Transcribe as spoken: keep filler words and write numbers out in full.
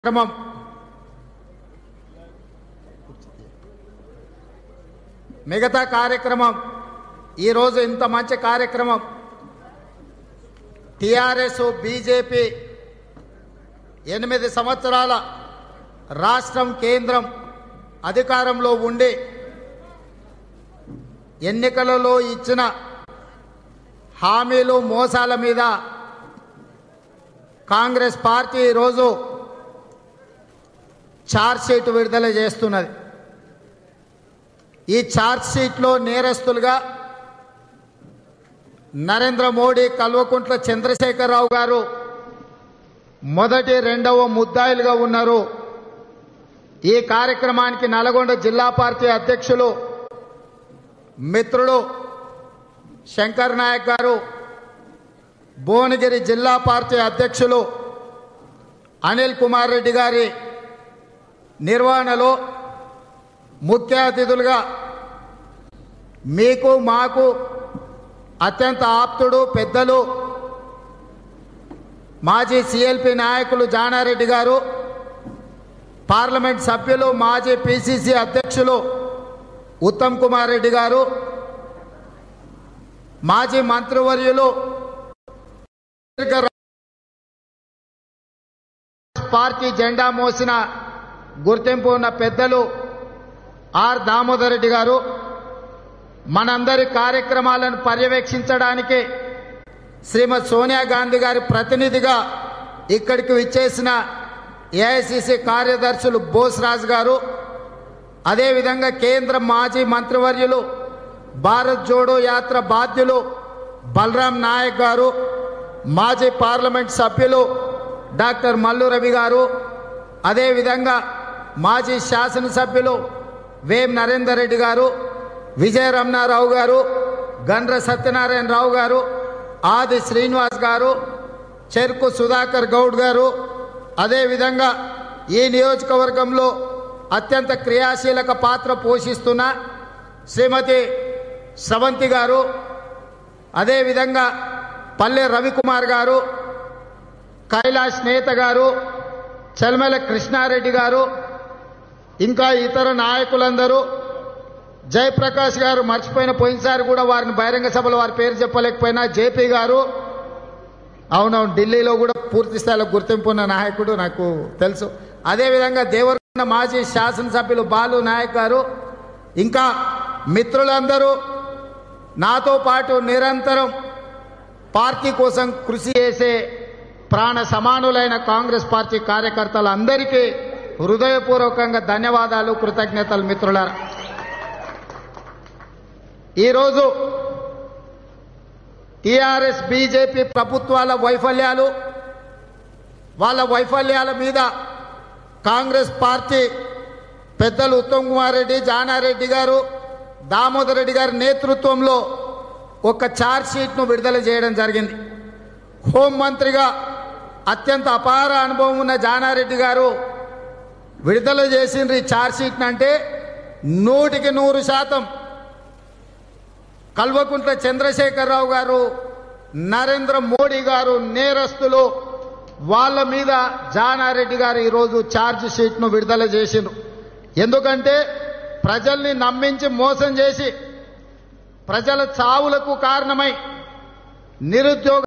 కార్యక్రమం మిగతా కార్యక్రమం ఈ రోజు ఇంత మంచి కార్యక్రమం టిఆర్ఎస్ బీజేపీ ఎనిమిది సంవత్సరాల రాష్ట్రం కేంద్రం అధికారంలో ఉండి ఎన్నికలలో ఇచ్చిన హామీలు మోసాల మీద కాంగ్రెస్ పార్టీ ఈరోజు ఛార్జ్ షీట్ విడుదల చేస్తున్నది. ఈ ఛార్జ్ షీట్లో నేరస్తులుగా నరేంద్ర మోడీ, కల్వకుంట్ల చంద్రశేఖరరావు గారు మొదటి రెండవ ముద్దాయిలుగా ఉన్నారు. ఈ కార్యక్రమానికి నల్గొండ జిల్లా పార్టీ అధ్యక్షులు మిత్రుడు శంకర్ నాయక్ గారు, భువనగిరి జిల్లా పార్టీ అధ్యక్షులు అనిల్ కుమార్ రెడ్డి గారి నిర్వహణలో ముఖ్య అతిథులుగా మీకు మాకు అత్యంత ఆప్తుడు పెద్దలు మాజీ సిఎల్పి నాయకులు జానారెడ్డి గారు, పార్లమెంట్ సభ్యులు మాజీ పిసిసి అధ్యక్షులు ఉత్తమ్ కుమార్ రెడ్డి గారు, మాజీ మంత్రివర్యులు పార్టీ జెండా మోసిన గుర్తింపు ఉన్న పెద్దలు ఆర్ దామోదర్ రెడ్డి గారు, మనందరి కార్యక్రమాలను పర్యవేక్షించడానికి శ్రీమతి సోనియా గాంధీ గారి ప్రతినిధిగా ఇక్కడికి విచ్చేసిన ఏఐసిసి కార్యదర్శులు బోస్రాజ్ గారు, అదేవిధంగా కేంద్ర మాజీ మంత్రివర్యులు భారత్ జోడో యాత్ర బాధ్యులు బలరాం నాయక్ గారు, మాజీ పార్లమెంట్ సభ్యులు డాక్టర్ మల్లు రవి గారు, అదేవిధంగా మాజీ శాసనసభ్యులు వేం నరేందర్ రెడ్డి గారు, విజయ రమణారావు గారు, గండ్ర సత్యనారాయణరావు గారు, ఆది శ్రీనివాస్ గారు, చెరుకు సుధాకర్ గౌడ్ గారు, అదేవిధంగా ఈ నియోజకవర్గంలో అత్యంత క్రియాశీలక పాత్ర పోషిస్తున్న శ్రీమతి స్రవంతి గారు, అదేవిధంగా పల్లె రవికుమార్ గారు, కైలాష్ నేత గారు, చల్మల కృష్ణారెడ్డి గారు, ఇంకా ఇతర నాయకులందరూ, జయప్రకాష్ గారు మర్చిపోయిన పోయినసారి కూడా వారిని బహిరంగ సభలో వారి పేరు చెప్పలేకపోయినా జేపీ గారు, అవునవును ఢిల్లీలో కూడా పూర్తి స్థాయిలో గుర్తింపు ఉన్న నాయకుడు నాకు తెలుసు, అదేవిధంగా దేవరకొండ మాజీ శాసనసభ్యులు బాలు నాయక్ గారు, ఇంకా మిత్రులందరూ నాతో పాటు నిరంతరం పార్టీ కోసం కృషి చేసే ప్రాణ సమానులైన కాంగ్రెస్ పార్టీ కార్యకర్తలందరికీ హృదయపూర్వకంగా ధన్యవాదాలు, కృతజ్ఞతలు. మిత్రులారా, ఈరోజు టిఆర్ఎస్ బీజేపీ ప్రభుత్వాల వైఫల్యాలు, వాళ్ళ వైఫల్యాల మీద కాంగ్రెస్ పార్టీ పెద్దలు ఉత్తమ్ కుమార్ రెడ్డి, జానారెడ్డి గారు, దామోదర్ రెడ్డి గారి నేతృత్వంలో ఒక ఛార్జ్ షీట్ను విడుదల చేయడం జరిగింది. హోంమంత్రిగా అత్యంత అపార అనుభవం ఉన్న జానారెడ్డి గారు విడుదల చేసిన ఈ ఛార్జ్ షీట్ని అంటే నూటికి నూరు శాతం కల్వకుంట్ల చంద్రశేఖరరావు గారు, నరేంద్ర మోడీ గారు నేరస్తులు, వాళ్ళ మీద జానారెడ్డి గారు ఈరోజు ఛార్జ్ షీట్ను విడుదల చేసిండ్రు. ఎందుకంటే ప్రజల్ని నమ్మించి మోసం చేసి ప్రజల చావులకు కారణమై నిరుద్యోగ